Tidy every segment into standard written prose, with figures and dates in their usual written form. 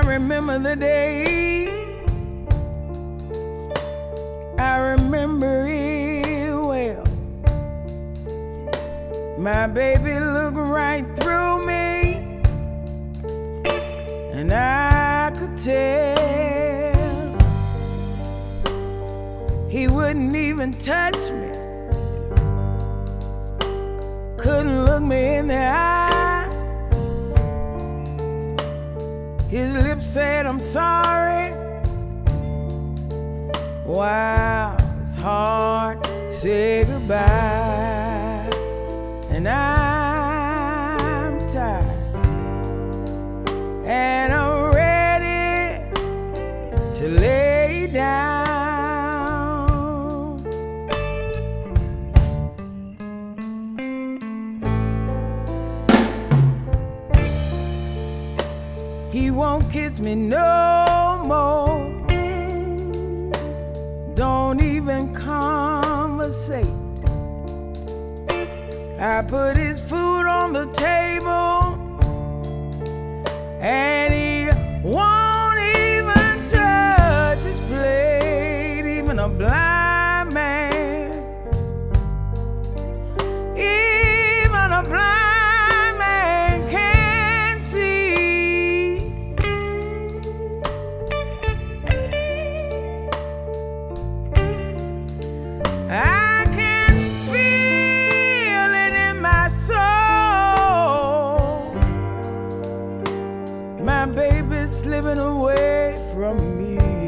remember the day, I remember it well. My baby looked right through me, and I could tell he wouldn't even touch me, couldn't look me in the eye. His lips said, I'm sorry. Wow, it's hard to say goodbye. And I'm tired, and I'm ready to lay down. He won't kiss me no more, don't even conversate. I put his food on the table, and he won't even touch his plate. Even a blind man, even a blind man can see. I can feel it in my soul. My baby's slipping away from me.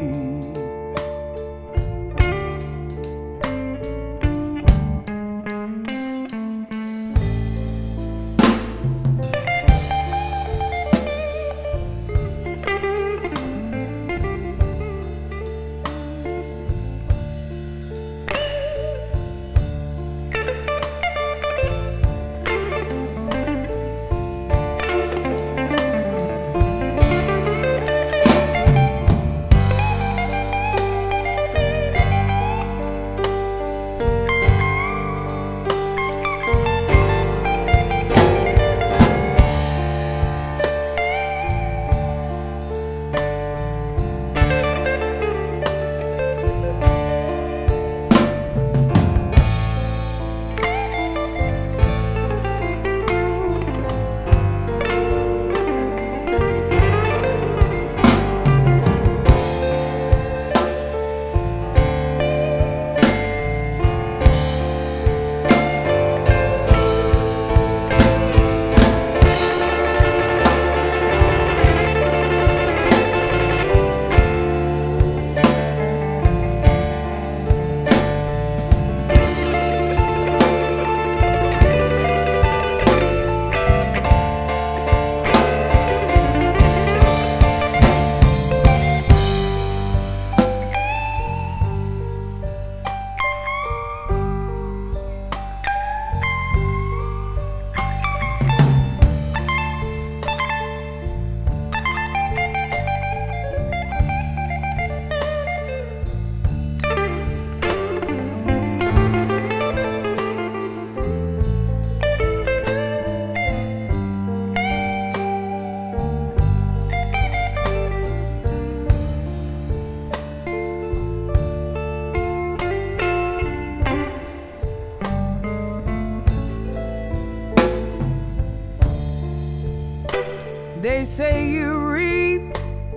They say you reap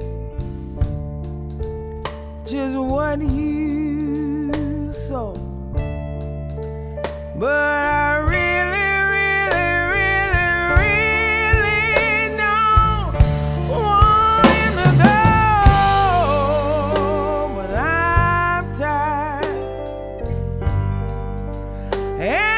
just what you sow, but I really don't want him to go, but I'm tired.